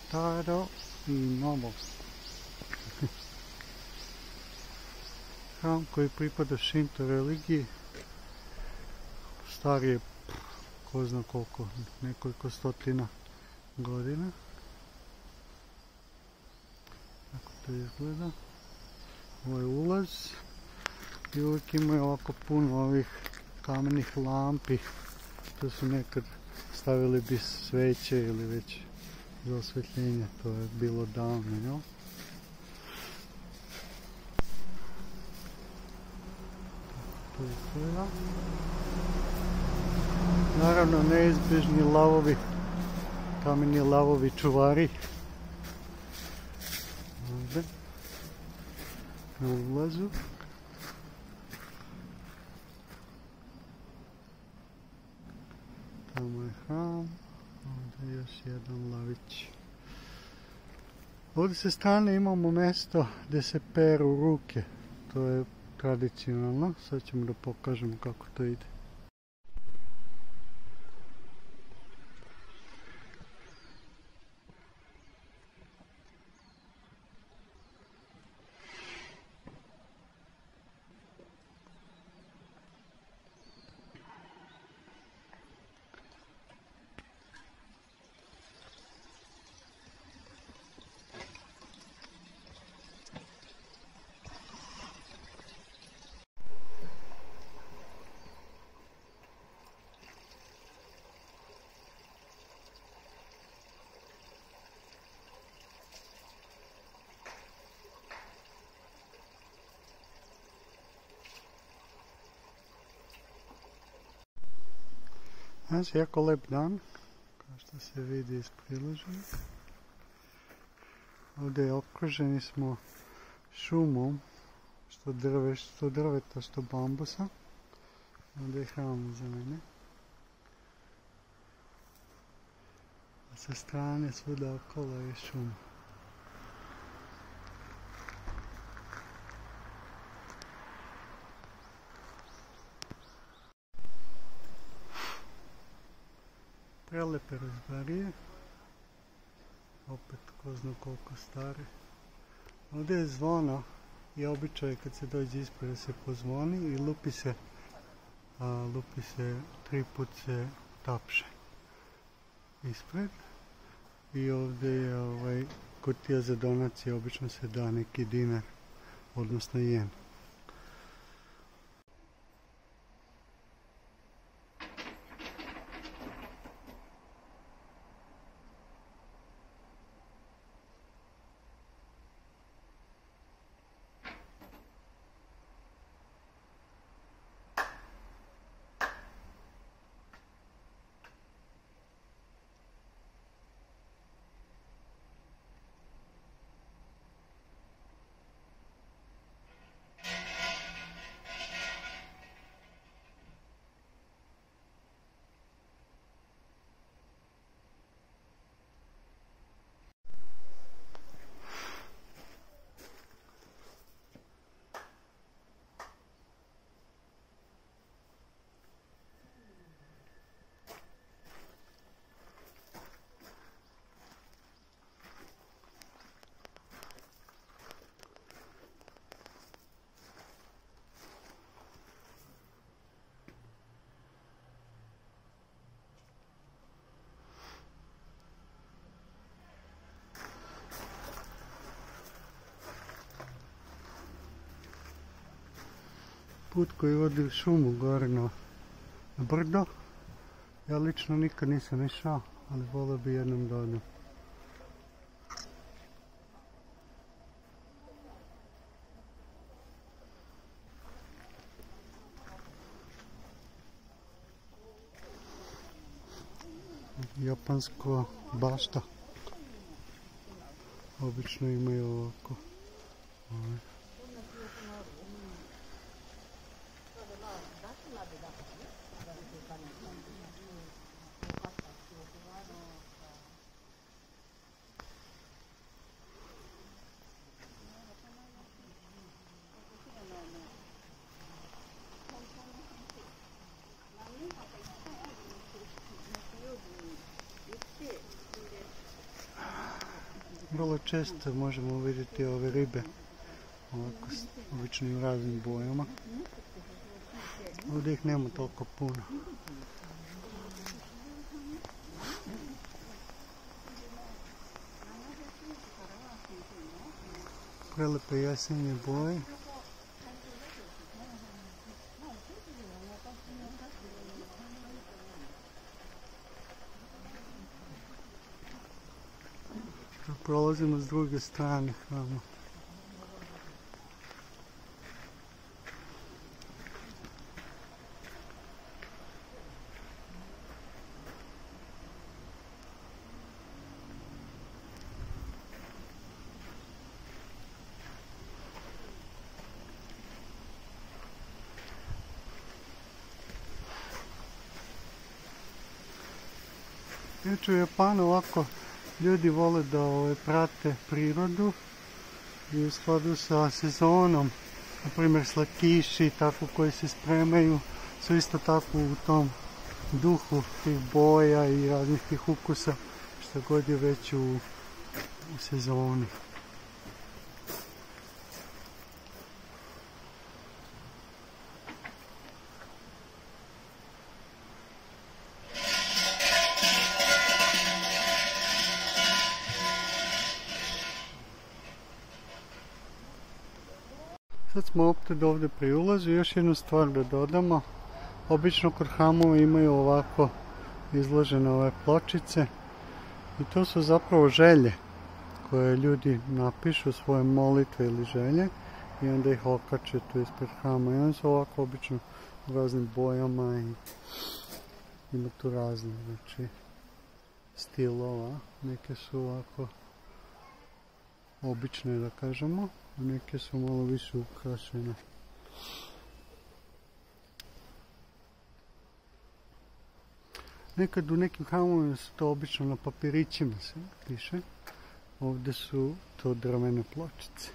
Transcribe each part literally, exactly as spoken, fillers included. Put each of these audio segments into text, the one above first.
staro i novo. Hram koji pripada Shinto religiji, star je ko zna koliko, nekoliko stotina godina. Tako to izgleda. Ovo je ulaz i uvijek imaju ovako puno ovih kamenih lampi. To su nekad stavili bi sveće ili već za osvjetljenje, to je bilo davno, jel? To izgleda. Naravno neizbježni lavovi, kameni lavovi čuvari. Ovdje. Na ulazu. Tamo je hram. Ovdje još jedan lavić. Ovdje sa strane imamo mjesto gdje se peru ruke. To je tradicionalno. Sad ćemo da pokažemo kako to ide. Danas je jako lep dan, kao što se vidi iz priloženja. Ovdje je okruženi smo šumom, što, drve, što drveta, što bambusa. Ovdje je hram za mene. A sa strane svuda okolo je šum. Prelepe razbarije, opet ko zna koliko stare. Ovdje je zvono i običaj kad se dođe ispred da se pozvoni i lupi se, a, lupi se, tri put se tapše ispred. I ovdje je ovaj, kutija za donacije, obično se da neki dinar, odnosno jen. Put koji vodi u šumu gore na brdo. Ja lično nikad nisam išao, ali volio bi jednom da odem. Japansko bašta. Obično imaju ovako. Ovo. Vrlo često možemo vidjeti ove ribe, ovako obično u raznim bojama. Ovdje ih nema toliko puno. Prelepe jesenje boje. Prolazimo s druge strane hrama. Inače u Japanu ovako ljudi vole da ove, prate prirodu i u skladu sa sezonom, na primjer slatkiši tako koji se spremaju su isto tako u tom duhu tih boja i raznih tih ukusa što god je već u, u sezoni. Sad smo opet ovdje pri ulazu. Još jednu stvar da dodamo. Obično kod hramova imaju ovako izložene ove pločice i to su zapravo želje koje ljudi napišu, svoje molitve ili želje i onda ih okače tu ispred hrama. I one su ovako obično u raznim bojama i ima tu raznih znači, stilova. Neke su ovako obične da kažemo. Neke su malo više ukrašene. Nekad u nekim hramovima su to obično na papirićima se piše. Ovdje su to drvene pločice.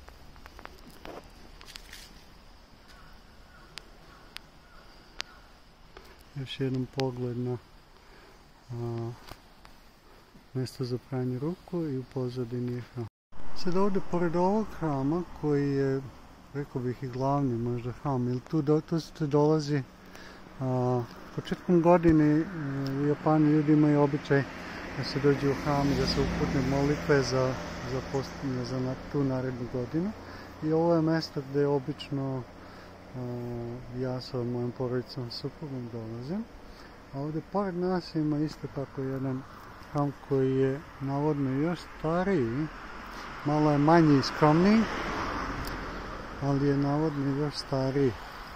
Još jedan pogled na a, mjesto za pranje ruku i u pozadini je hram. Sad ovdje, pored ovog hrama, koji je, rekao bih i glavni možda hram, jer tu, do, tu, tu dolazi a, početkom godine u Japanu ljudi imaju običaj da se dođe u hram i da se uputne molitve za, za, post, za na, tu narednu godinu. I ovo je mjesto gdje obično a, ja sa mojom porodicom suprugom dolazim. A ovdje pored nas ima isto tako jedan hram koji je navodno još stariji. Malo je manji i skromniji, ali je navodno još stariji.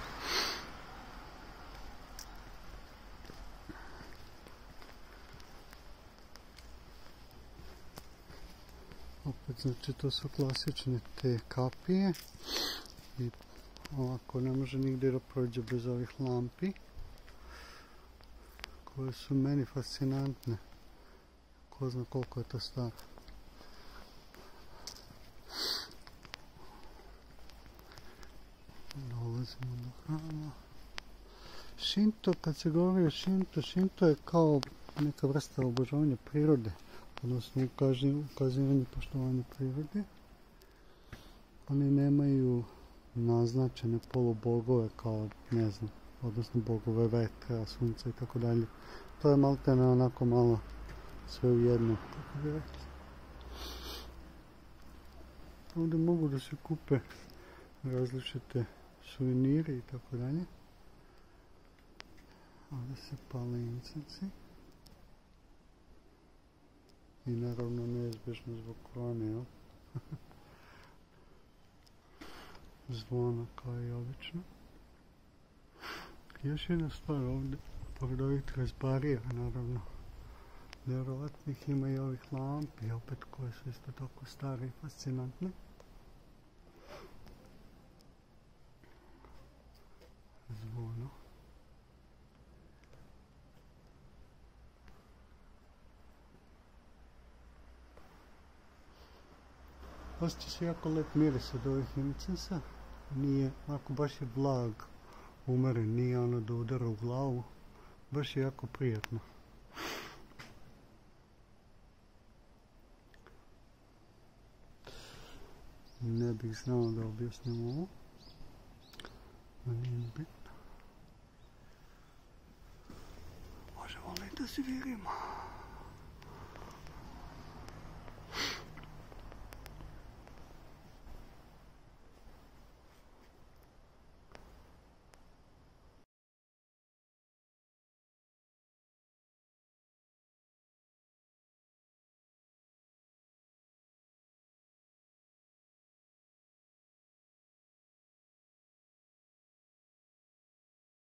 Opet, znači, to su klasične te kapije i ovako ne može nigdje da prođe bez ovih lampi, koje su meni fascinantne. Ko zna koliko je to staro. Dolazimo do hrama. Shinto, kad se govori o Shinto, Shinto je kao neka vrsta obožavanja prirode, odnosno ukazivanje poštovanja prirode. Oni nemaju naznačene polubogove kao, ne znam, odnosno bogove vetra, sunca i tako dalje. To je maltene onako malo sve u jedno, kako bi rekli. Ovdje mogu da se kupe različite suveniri i tako dalje. Ovdje se pale incensi. I naravno neizbježno zbog korone, jel? Zvona kao i obično. Još jedna stvar ovdje, pored ovih trezbarija, naravno, vjerovatnih ima i ovih lampi, opet koje su isto tako stare i fascinantne. Zvono. Osjeća se jako lep miris od ovih incensa. Nije, ako baš je blag, umeren, nije ono da udara u glavu. Baš je jako prijatno. bih znao da objasnim ovo. No nije bitno. Možemo li da se vidimo?